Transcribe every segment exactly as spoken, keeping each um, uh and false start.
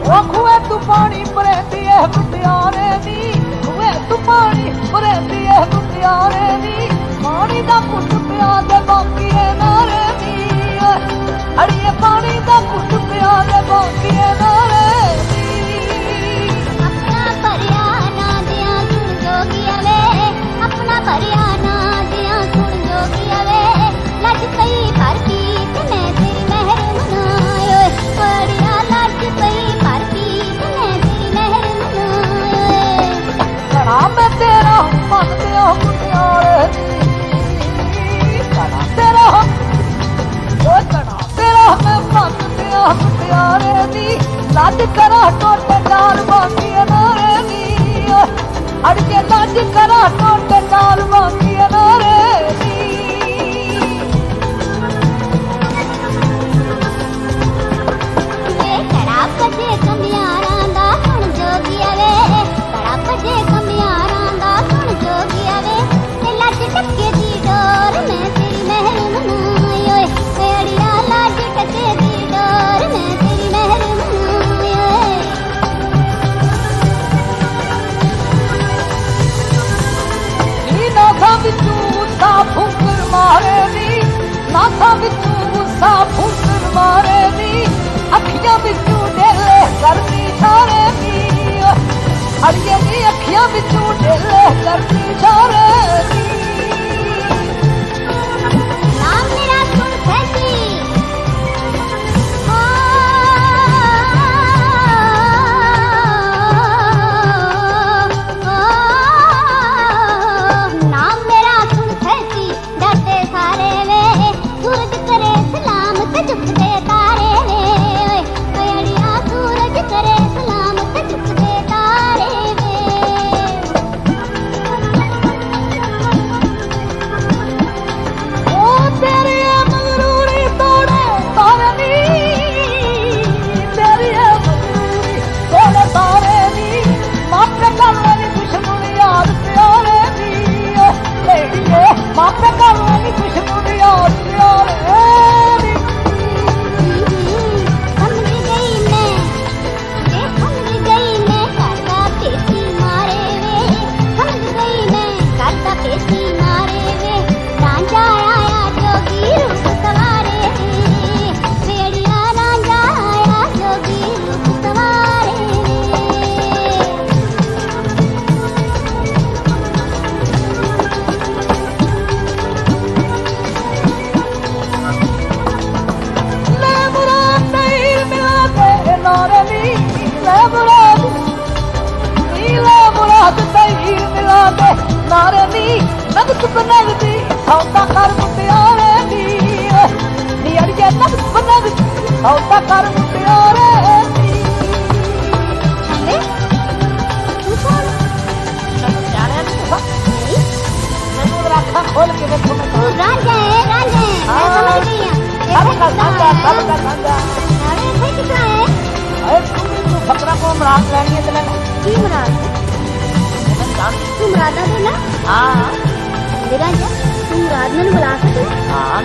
ओ खुए तू पानी भरेंदी है मुटियारे दी, खुए तू पानी भरेंदी है मुटियारे दी, पानी दा घुट पिया दे बाकी है नारे दी, अड़िए पानी दा घुट पिया दे बाकी है नारे दी। अपना भरिया ना दिया सुन जोगिया वे, अपना भरिया ना दिया सुन जोगिया वे, लज पई भर की तने तेरी मेहर मनाए, बड़िया लज पई भर की तने तेरी मेहर मनाए। कड़ा मैं तेरा मन दिया मुटियारे दी, कड़ा तेरा ओ कड़ा तेरा मैं मन दिया मुटियारे दी, लज करा टोटे डाल बाकी नारे दी, अड़के लज करा टोटे डाल बाकी नारे दी। कड़ा पजे कमियारां दा सुन जोगिया वे, कड़ा पजे कमियारां दा सुन जोगिया वे, ते लज टके दी डोर मैं तेरी मेहर मनाई, ओए अड़िया लज टके दी डोर मैं तेरी मेहर मनाई। नी नाथा बिचू सा फुकर मारे नी, नाथा बिचू सा फुकर मारे नी, अखियां बिचू डेले करदी इशारे नी, अड़िए नी अखियां बिचू डेले करदी इशारे नी। नाम मेरा सुन फैसी, ओ नाम मेरा सुन फैसी, डरते सारे वे, सूरज करे सलाम ते झुकते तारे वे, ओए अड़िया सूरज करे सलाम ते झुकते तारे वे। ओ तेरी मगरूरी तोड़े तारे नी, तेरी मगरूरी तोड़े तारे नी, मापे कर लेनी दुश्मन याद प्यारे नी, लेड़िए मापे कर लेनी दुश्मन याद प्यारे नी। समझ गई मैं, ये समझ गई मैं करदा पेची मारे वे, समझ गई मैं करदा पेची मारे वे, रांझा आया जोगी रूप सवारे वे, भेड़िया रांझा आया जोगी रूप सवारे वे। ले मुराद नहीं मिला दे नारे नी, ले मुराद नी, ले मुराद नहीं मिला दे नारे नी, नगद बनगदी सौदा कर मुटियारे नी, नी अड़िए नगद बनगदी सौदा कर मुटियारे नी। अबे तू कौन? जाने नहीं नहीं, मैनू जरा अखा खोल के देखो मैं तू कौन। रांझा है, रांझा है, मैं हाँ। समझ गई हूँ। सबका साझा सबका साझा। अरे ये कितना है? अरे तू तू फकरा को मुराद लेनी है तेरे की मुराद है? मैं जान। तू मुरादा दे ना, हाँ मेरा क्या तू मुराद मैंने बुला सकते हाँ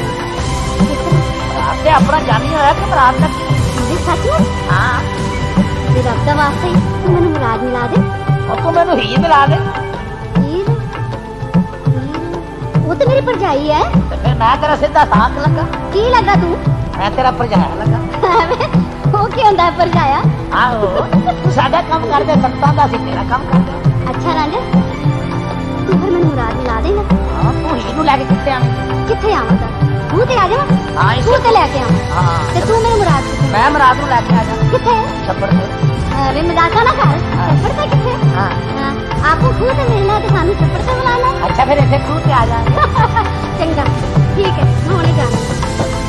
मुराद से अपना जानी होया कि मुराद तक। मुझे सच में हाँ तेरे रब का वास्ता ही तू मैंने मुराद मिला दे। और तू मैंने ही मिला दे। हीर, हीर, वो तो मेरी भरजाई है। तो फिर मैं तेरा सीधा साथ लगा। की लगा तू? मैं तेरा भरजाया लगा। वो की होंदा है भरजाया? आहो तू साडा काम कर दे, संतां दा सी तेरा काम कर दे। अच्छा रांझा तू फिर मैंने मुराद मिला देना। हाँ तू ही नू लेके कित्थे आवें? कित्थे आवां ता? तू ते आ जा। हाँ तू ते लेके आवां। हाँ ते तू मेरी मुराद कित्थे? मैं मुराद नू लेके आ जा। कित्थे? छप्पड़ पे। अरे मजाक ना कर। छप्पड़ पे कित्थे? हाँ हाँ आपको खूह ते मिलना है तो सानू छप्पड़ पे बुलाना है। अच्छा फिर इत्थे खूह ते आ जा। चंगा ठीक है मैं हुणे जाना।